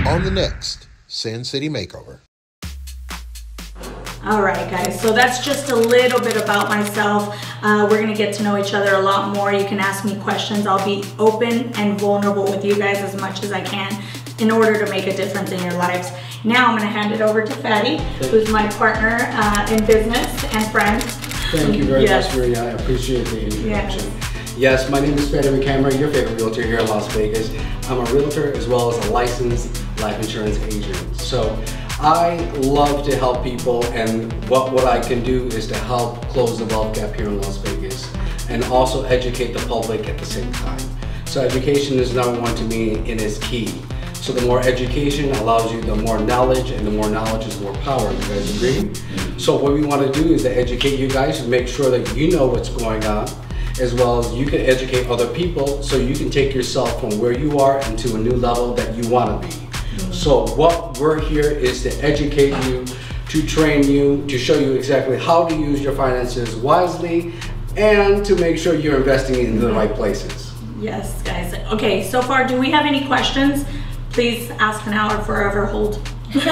on the next Sin City Makeover. All right, guys, so that's just a little bit about myself. We're gonna get to know each other a lot more. You can ask me questions. I'll be open and vulnerable with you guys as much as I can in order to make a difference in your lives. Now I'm gonna hand it over to Fadey, who's my partner in business and friend. Thank you very much, Maria. I appreciate the introduction. Yes, my name is Fadey Makhamre, your favorite realtor here in Las Vegas. I'm a realtor as well as a licensed life insurance agent. So I love to help people, and what I can do is to help close the wealth gap here in Las Vegas and also educate the public at the same time. So education is number one to me, and is key. So the more education allows you, the more knowledge, and the more knowledge is more power. You guys agree? So what we want to do is to educate you guys and make sure that you know what's going on, as well as you can educate other people so you can take yourself from where you are into a new level that you want to be. So what we're here is to educate you, to train you, to show you exactly how to use your finances wisely, and to make sure you're investing in the right places. Yes, guys. Okay, so far, do we have any questions? Please ask now or forever hold. She's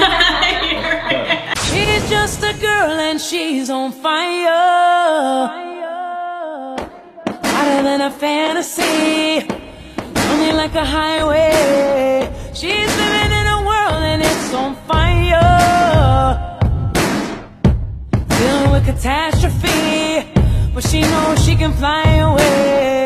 just a girl and she's on fire, hotter than a fantasy, running like a highway. She's living in a world and it's on fire, dealing with catastrophe, but she knows she can fly away.